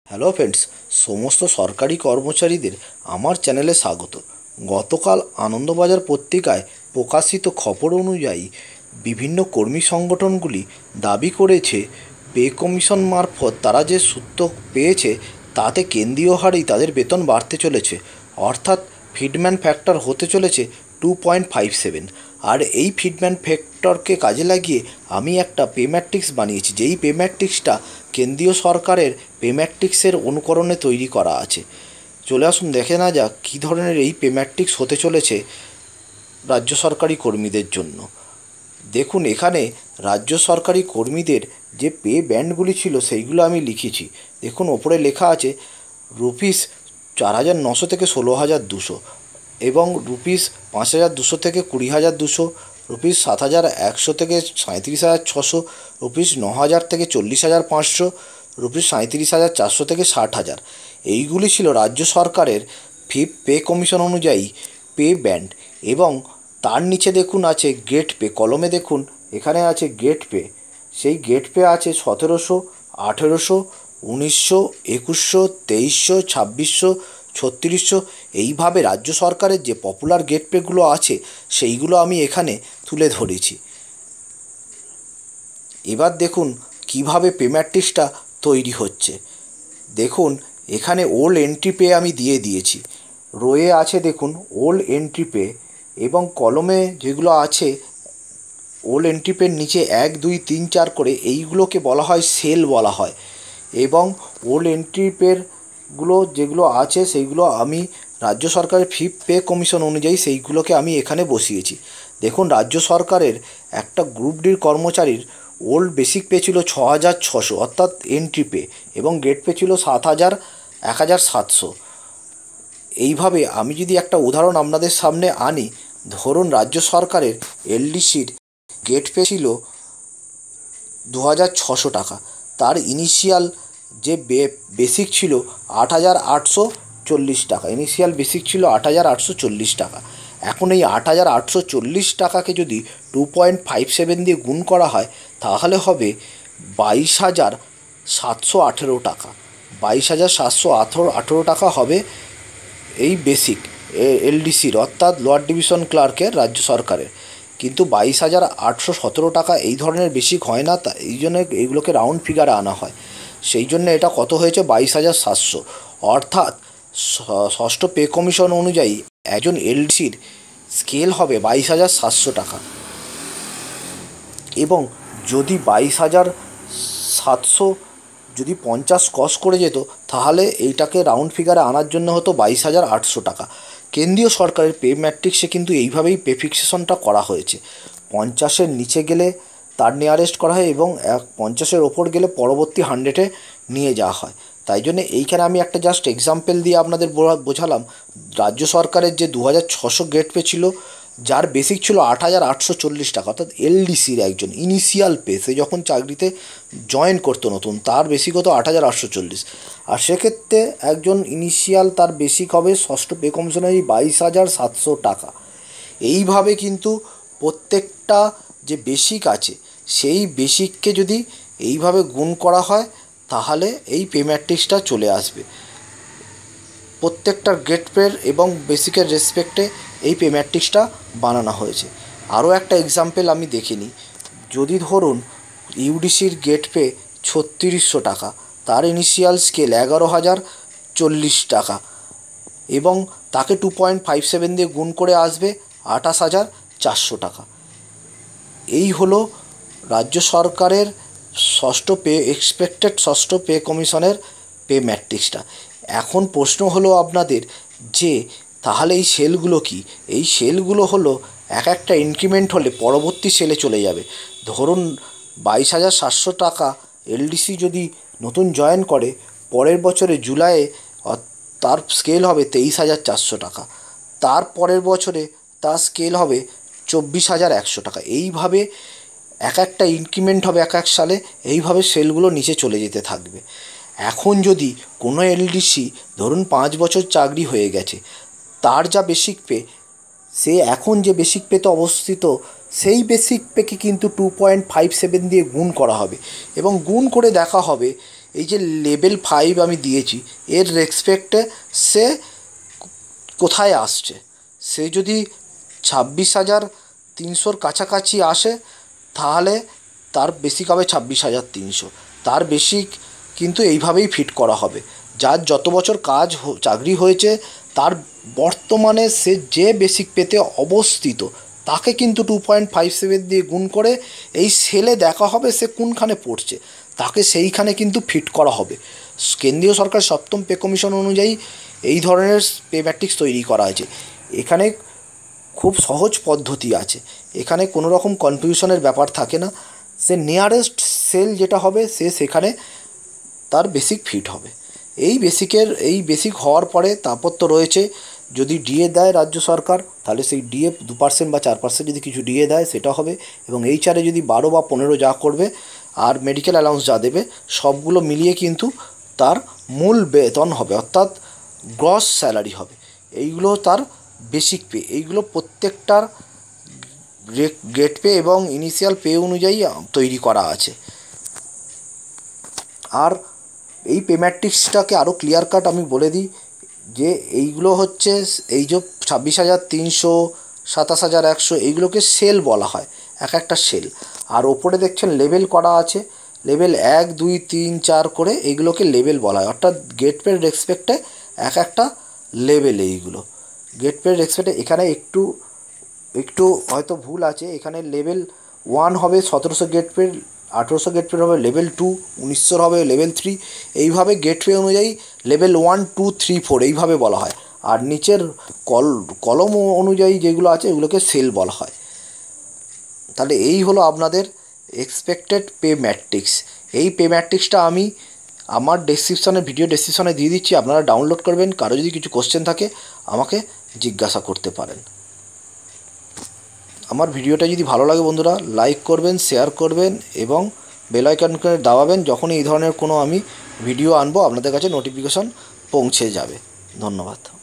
Hello friends, সমস্ত সরকারি কর্মচারীদের আমার চ্যানেলে স্বাগত। গতকাল আনন্দবাজার পত্রিকায় প্রকাশিত খবর অনুযায়ী বিভিন্ন কর্মী সংগঠনগুলি দাবি করেছে পে কমিশন মারফত তারা যে সূত্র পেয়েছে তাতে কেন্দ্রীয় হারেই তাদের বেতন বাড়তে চলেছে, অর্থাৎ ফিডম্যান ফ্যাক্টর হতে চলেছে 2.57। আর এই ফিডম্যান ফ্যাক্টরকে কাজে লাগিয়ে আমি একটা পে ম্যাট্রিক্স বানিয়েছি, যেই পে ম্যাট্রিক্সটা কেন্দ্রীয় সরকারের পে ম্যাট্রিক্সের অনুকরণে তৈরি করা আছে। চলে আসুন দেখে না যাক কী ধরনের এই পে ম্যাট্রিক্স হতে চলেছে রাজ্য সরকারি কর্মীদের জন্য। দেখুন, এখানে রাজ্য সরকারি কর্মীদের যে পে ব্যান্ডগুলি ছিল সেইগুলো আমি লিখেছি। দেখুন, ওপরে লেখা আছে রুপিস 4,900 থেকে 16,200, এবং রুপিস 5,200 থেকে 20,200, রুপিস 7,100 থেকে 37,600, রুপিস 9,000 থেকে 40,500, রুপিস 37,400 থেকে 60,000। এইগুলি ছিল রাজ্য সরকারের ফিফথ পে কমিশন অনুযায়ী পে ব্যান্ড। এবং তার নিচে দেখুন আছে গেট পে, কলমে দেখুন এখানে আছে গেট পে। সেই গেট পে আছে 1700, 1800, 1900, 2100, 2300, 2600, 3600। এইভাবে রাজ্য সরকারের যে পপুলার গেট পেগুলো আছে সেইগুলো আমি এখানে তুলে ধরেছি। এবার দেখুন কিভাবে পে ম্যাট্রিক্সটা তৈরি হচ্ছে। দেখুন, এখানে ওল্ড এন্ট্রি পে আমি দিয়ে দিয়েছি। রোয়ে আছে দেখুন ওল্ড এন্ট্রি পে, এবং কলমে যেগুলো আছে ওল্ড এন্ট্রি পের নিচে 1, 2, 3, 4 করে এইগুলোকে বলা হয় সেল বলা হয়। এবং ওল্ড এন্ট্রি পেরগুলো যেগুলো আছে সেইগুলো আমি রাজ্য সরকারের ফিফথ পে কমিশন অনুযায়ী সেইগুলোকে আমি এখানে বসিয়েছি। দেখুন, রাজ্য সরকারের একটা গ্রুপ ডির কর্মচারীর ওল্ড বেসিক পে ছিল 6,600 অর্থাৎ এন্ট্রি পে, এবং গেট পে ছিল 1,700। এইভাবে আমি যদি একটা উদাহরণ আপনাদের সামনে আনি, ধরুন রাজ্য সরকারের এলডিসির গেট পে ছিল 2,600 টাকা, তার ইনিশিয়াল যে বেসিক ছিল 8,840 টাকা, ইনিশিয়াল বেসিক ছিল 8,840 টাকা। এখন এই 8,840 টাকাকে যদি 2.57 দিয়ে গুণ করা হয় তাহলে হবে 22,718 টাকা। 22,718 টাকা হবে এই বেসিক এলডিসির অর্থাৎ লোয়ার ডিভিশন ক্লার্কের রাজ্য সরকারের। কিন্তু 22,817 টাকা এই ধরনের বেসিক হয় না, তা এই জন্য এইগুলোকে রাউন্ড ফিগারে আনা হয়। সেই জন্য এটা কত হয়েছে 22,700, অর্থাৎ ষষ্ঠ পে কমিশন অনুযায়ী একজন এলডিসির স্কেল হবে 22,700 টাকা। এবং যদি 22,700 যদি 50 ক্রস করে যেত তাহলে এইটাকে রাউন্ড ফিগারে আনার জন্য হতো 22,800 টাকা। কেন্দ্রীয় সরকারের পে ম্যাট্রিক্সে কিন্তু এইভাবেই পে ফিক্সেশনটা করা হয়েছে। 50-এর নিচে গেলে তার নিয়ারেস্ট করা হয়, এবং 50-এর ওপর গেলে পরবর্তী 100-এ নিয়ে যাওয়া হয়। তাই জন্য এইখানে আমি একটা জাস্ট এক্সাম্পল দিয়ে আপনাদের বোঝালাম। রাজ্য সরকারের যে 2,600 গেট পে ছিল, যার বেসিক ছিল 8,840 টাকা, অর্থাৎ এলডিসির একজন ইনিশিয়াল পে, সে যখন চাকরিতে জয়েন করতো নতুন, তার বেসিক হতো 8,840। আর সেক্ষেত্রে একজন ইনিশিয়াল তার বেসিক হবে ষষ্ঠ পে কমিশনের 22,700 টাকা। এইভাবে কিন্তু প্রত্যেকটা যে বেসিক আছে সেই বেসিককে যদি এইভাবে গুণ করা হয় তাহলে এই পে ম্যাট্রিক্সটা চলে আসবে। প্রত্যেকটা গেট পের এবং বেসিকের রেসপেক্টে এই পে ম্যাট্রিক্সটা বানানো হয়েছে। আরও একটা এক্সাম্পল আমি দেখে নিই। যদি ধরুন ইউডিসির গেট পে 3,600 টাকা, তার ইনিশিয়াল স্কেল 11,040 টাকা, এবং তাকে 2.57 দিয়ে গুণ করে আসবে 28,400 টাকা। এই হলো রাজ্য সরকারের ষষ্ঠ পে কমিশনের পে ম্যাট্রিক্সটা। এখন প্রশ্ন হলো আপনাদের যে তাহলে এই সেলগুলো কি? এই সেলগুলো হলো এক একটা ইনক্রিমেন্ট হলে পরবর্তী সেলে চলে যাবে। ধরুন 22,700 টাকা এলডিসি যদি নতুন জয়েন করে, পরের বছরে জুলাইয়ে তার স্কেল হবে 23,400 টাকা, তার পরের বছরে তার স্কেল হবে 24,100 টাকা। এইভাবে এক একটা ইনক্রিমেন্ট হবে এক এক সালে, এইভাবে সেলগুলো নিচে চলে যেতে থাকবে। এখন যদি কোনো এলডিসি ধরুন 5 বছর চাকরি হয়ে গেছে, তার যা বেসিক পে, সে এখন যে বেসিক পেতে অবস্থিত সেই বেসিক পেকে কিন্তু 2.57 দিয়ে গুণ করা হবে, এবং গুণ করে দেখা হবে এই যে লেভেল 5 আমি দিয়েছি এর রেসপেক্টে সে কোথায় আসছে, সে যদি 26,300-র কাছাকাছি আসে তাহলে তার বেসিক হবে 26,300। তার বেসিক কিন্তু এইভাবেই ফিট করা হবে। যার যত বছর চাকরি হয়েছে তার বর্তমানে সে যে বেসিক পেতে অবস্থিত তাকে কিন্তু 2.57 দিয়ে গুণ করে এই সেলে দেখা হবে সে কোনখানে পড়ছে, তাকে সেইখানে কিন্তু ফিট করা হবে। কেন্দ্রীয় সরকার 7ম পে কমিশন অনুযায়ী এই ধরনের পে ম্যাট্রিক্স তৈরি করা হয়েছে। এখানে খুব সহজ পদ্ধতি আছে, এখানে কোনো রকম কনফিউশনের ব্যাপার থাকে না। সে নিয়ারেস্ট সেল যেটা হবে সে সেখানে তার বেসিক ফিট হবে। এই বেসিক হওয়ার পরে তারপর তো রয়েছে, যদি ডিএ দেয় রাজ্য সরকার তাহলে সেই ডিএ 2% বা 4% যদি কিছু ডিএ দেয় সেটা হবে, এবং এইচআরে যদি 12 বা 15 যা করবে আর মেডিকেল অ্যালাউন্স যা দেবে সবগুলো মিলিয়ে কিন্তু তার মূল বেতন হবে, অর্থাৎ গ্রস স্যালারি হবে। এইগুলো তার বেসিক পে, এইগুলো প্রত্যেকটার গেট পে এবং ইনিশিয়াল পে অনুযায়ী তৈরি করা আছে। আর এই পে ম্যাট্রিক্সটাকে আরও ক্লিয়ার কাট আমি বলে দিই যে এইগুলো হচ্ছে এই যে 26,300, 27,100 এইগুলোকে সেল বলা হয়, এক একটা সেল। আর ওপরে দেখছেন লেভেল করা আছে, লেভেল 1, 2, 3, 4 করে এইগুলোকে লেভেল বলা হয়, অর্থাৎ গেট পের রেসপেক্টে এক একটা লেভেল। এইগুলো গেট পের রেসপেক্টে এখানে একটু হয়তো ভুল আছে, এখানে লেভেল 1 হবে 1700 গেট পে, 1800 গেট পে হবে লেভেল 2, 1900 হবে লেভেল 3, এইভাবে গেট পে অনুযায়ী লেভেল 1, 2, 3, 4 এইভাবে বলা হয়। আর নিচের কলম অনুযায়ী যেগুলো আছে এগুলোকে সেল বলা হয়। তাহলে এই হলো আপনাদের এক্সপেক্টেড পে ম্যাট্রিক্স। এই পে ম্যাট্রিক্সটা আমি আমার ভিডিও ডেসক্রিপশনে দিয়ে দিচ্ছি, আপনারা ডাউনলোড করবেন। কারো যদি কিছু কোশ্চেন থাকে আমাকে জিজ্ঞাসা করতে পারেন। আমার ভিডিওটা যদি ভালো লাগে বন্ধুরা লাইক করবেন, শেয়ার করবেন এবং বেল আইকনকে দাবাবেন। যখনই এই ধরনের কোনো আমি ভিডিও আনবো আপনাদের কাছে নোটিফিকেশন পৌঁছে যাবে। ধন্যবাদ।